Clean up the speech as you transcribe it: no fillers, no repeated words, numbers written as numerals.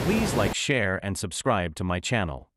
Please like, share and subscribe to my channel.